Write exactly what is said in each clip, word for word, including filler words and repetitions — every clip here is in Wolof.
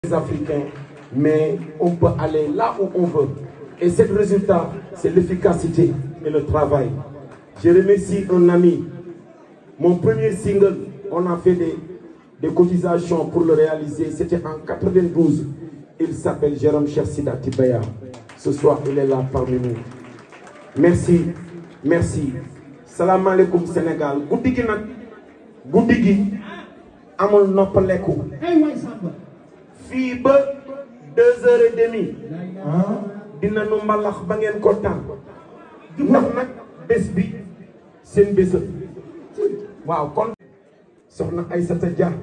les Africains, mais on peut aller là où on veut. Et ce résultat, c'est l'efficacité et le travail. Je remercie un ami. Mon premier single, on a fait des, des cotisations pour le réaliser. C'était en quatre-vingt-douze. Il s'appelle Jérôme Cheikh Sidati Baya. Ce soir, il est là parmi nous. Merci, merci. Salam alaikum Sénégal. Guddi gi nag guddi gi amul noppaleku. Fii ba deux heures et demie dina nu mbalax ba ngeen kontaan. Ndax nag bés bi seen bés waaw kon soxna Aïssata Dia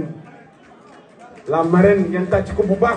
la marraine ngeen tàcc ko bu baax.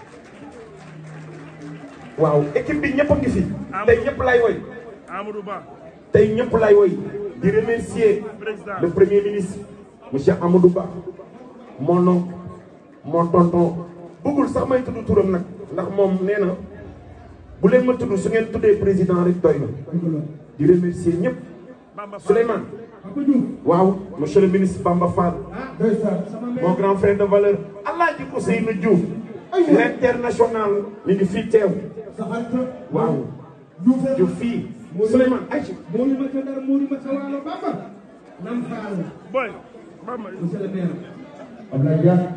waaw équipe bi ñëpp a ngi fi. tey ñëpp lay woy. Amadou Ba. tey ñëpp lay woy. di remercier le premier ministre monsieur Amadou Ba. mon oncle mon tonton. bëggul sax may tudd turam nag ndax moom nee na bu leen ma tudd su ngeen tuddee président rek doy na. di remercier ñëpp. Souleymane. waaw monsieur le ministre Bamba Fall. mon grand frère de valeur. Alaaji Ousseynou Diouf. l'international mi ngi fii teew. waaw Diouf fii Souleymane Aïcha. boy Bamba monsieur le maire Abdoulaye Dia.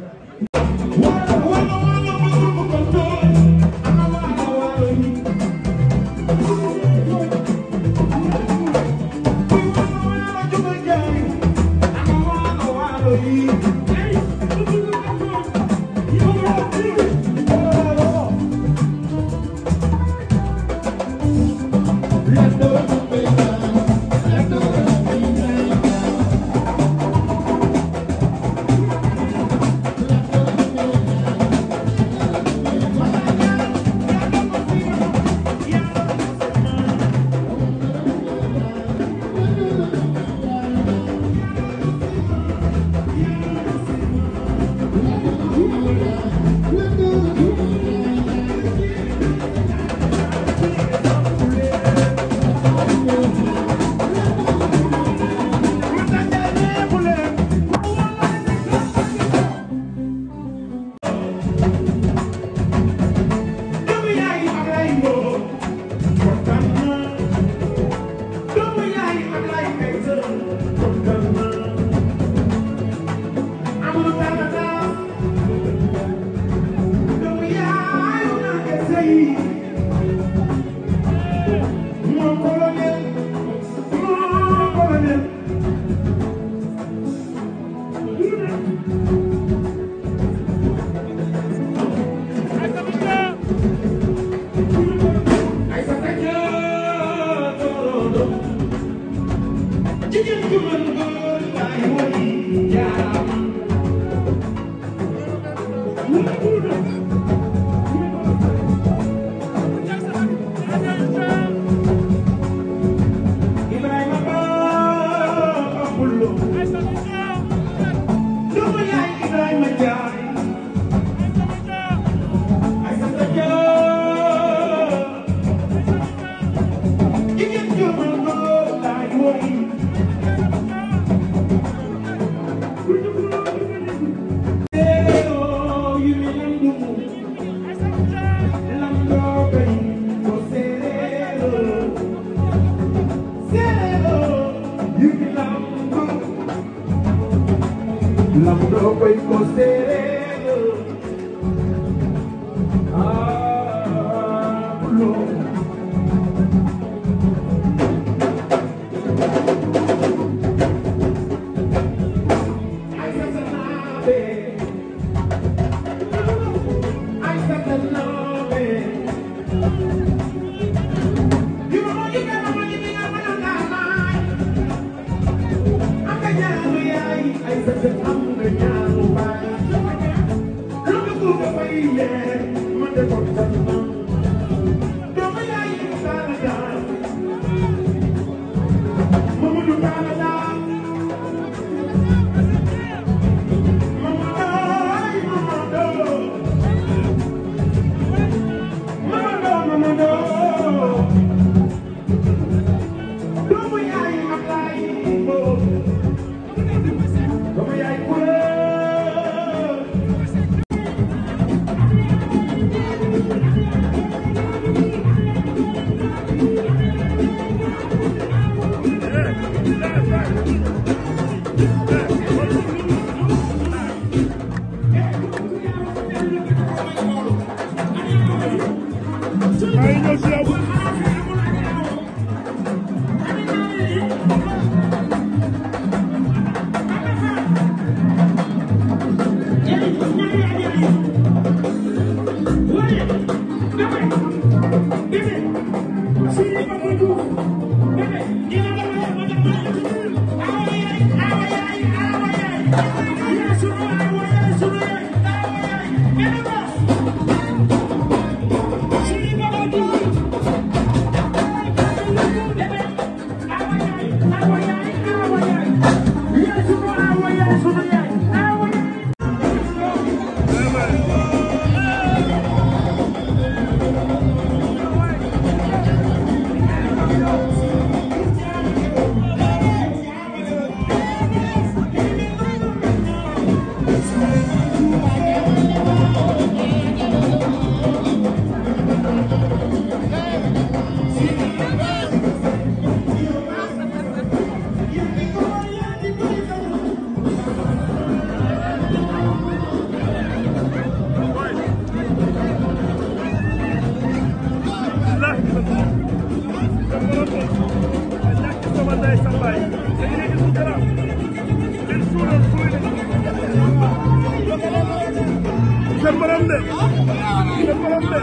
borom de le borom de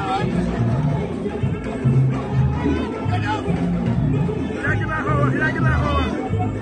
yàgg naa ko wax yàgg naa ko wax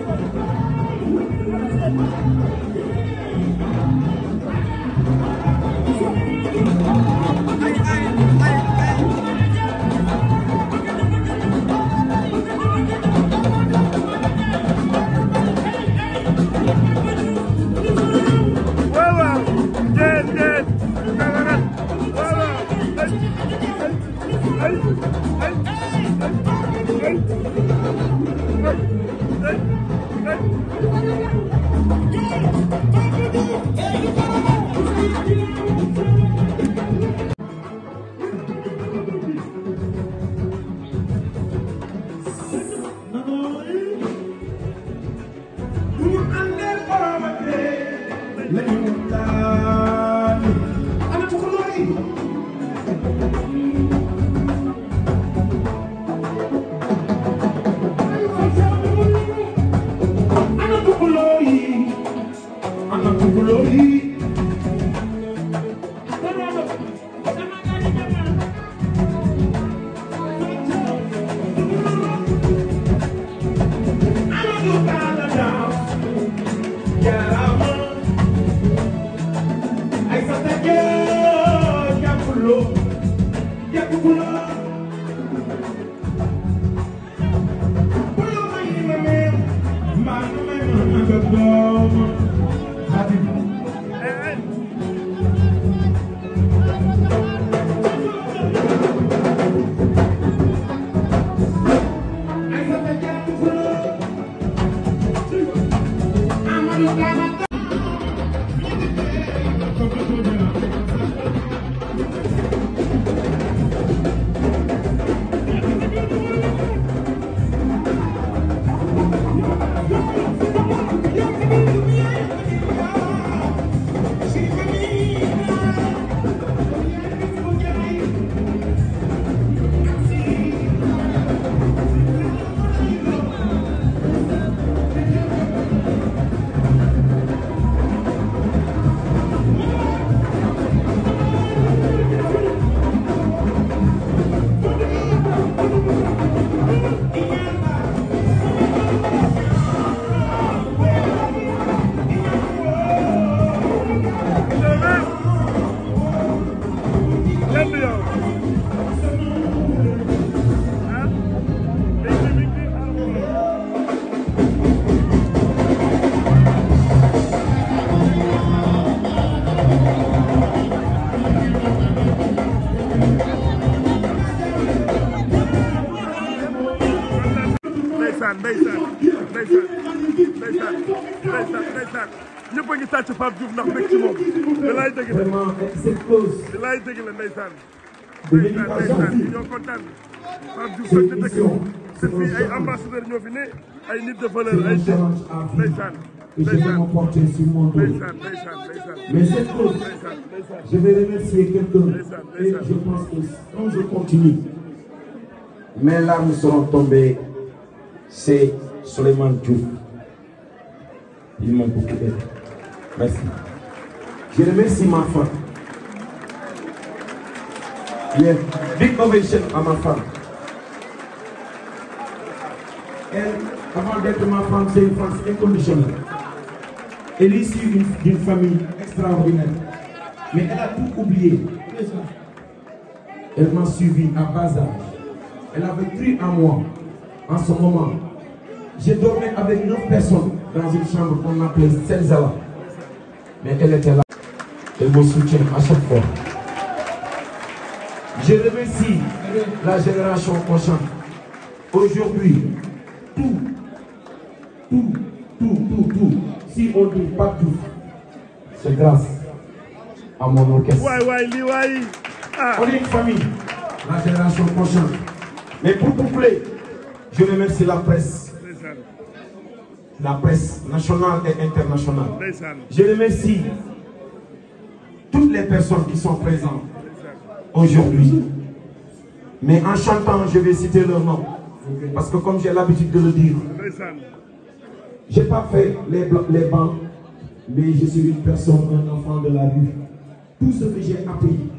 ndeysaan ndeysaan ndeysaan ndeysaan ndeysaan ndeysaan ñëpp a ngi tàcc Pape Diouf ndax bëgg ci moom bilaay dëgg la bilaay dëgg la ndeysaan ndeysaan ndeysaan ñi ñoo kontaan Pape Diouf ak ci dëkk te fii ay ambassadeur ñoo fi ne ay nit de valeur ay ndeysaan ndeysaan ndeysaan ndeysaan ndeysaan mais cette chose je vais remercier quelqu'un et je pense que quand je continue mes larmes seront tombées. C'est Souleymane Diouf. Ils m'ont beaucoup aidé. Merci. Je remercie ma femme. Yeah. Big ovation à ma femme. Elle, avant d'être ma femme, c'est une femme inconditionnelle. Elle est issue d'une famille extraordinaire. Mais elle a tout oublié. Elle m'a suivi à bas âge. Elle avait cru en moi. En ce moment, je dormais avec neuf personnes dans une chambre qu'on appelait Selzala. Mais elle était là. Elle me soutient à chaque fois. Je remercie la génération prochaine. Aujourd'hui, tout, tout, tout, tout, tout, si on dit pas tout, c'est grâce à mon orchestre. Ouais, ouais, li, ouais. Ah. On est une famille, la génération prochaine. Mais pour coupler, je remercie la presse, la presse nationale et internationale. Je remercie toutes les personnes qui sont présentes aujourd'hui. Mais en chantant, je vais citer leur nom. Parce que comme j'ai l'habitude de le dire, je n'ai pas fait les, les bancs, mais je suis une personne, un enfant de la rue. Tout ce que j'ai appris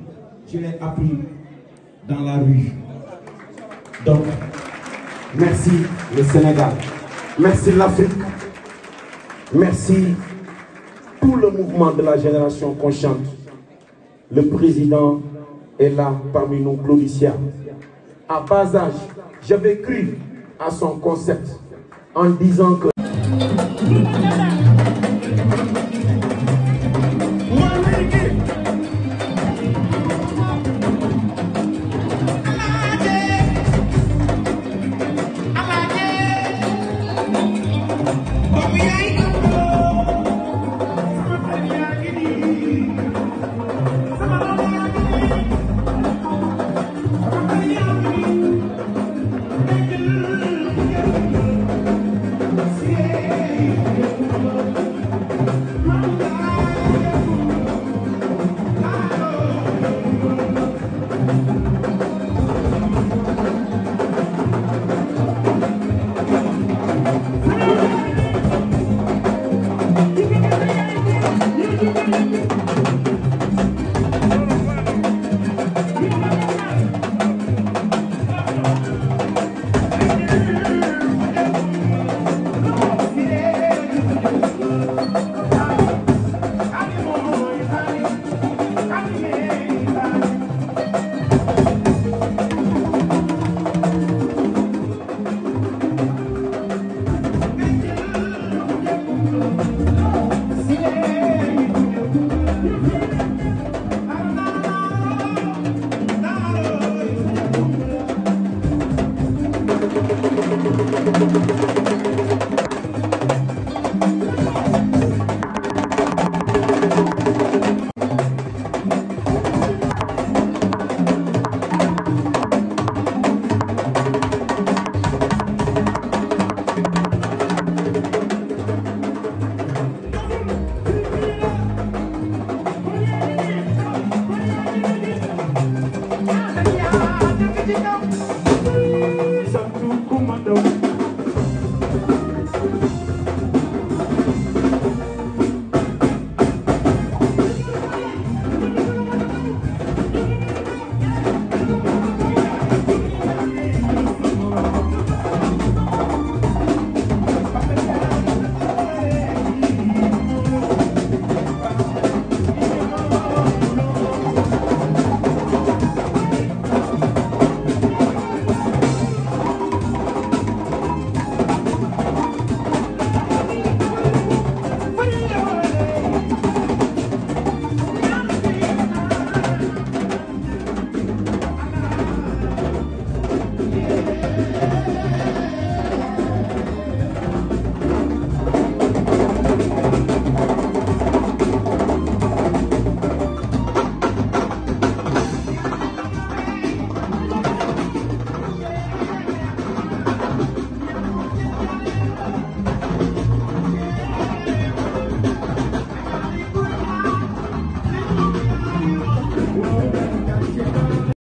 je l'ai appris dans la rue. Donc, merci le Sénégal, merci l'Afrique, merci tout le mouvement de la génération consciente. Le président est là parmi nous, Claudicia. À bas âge, j'avais cru à son concept en disant que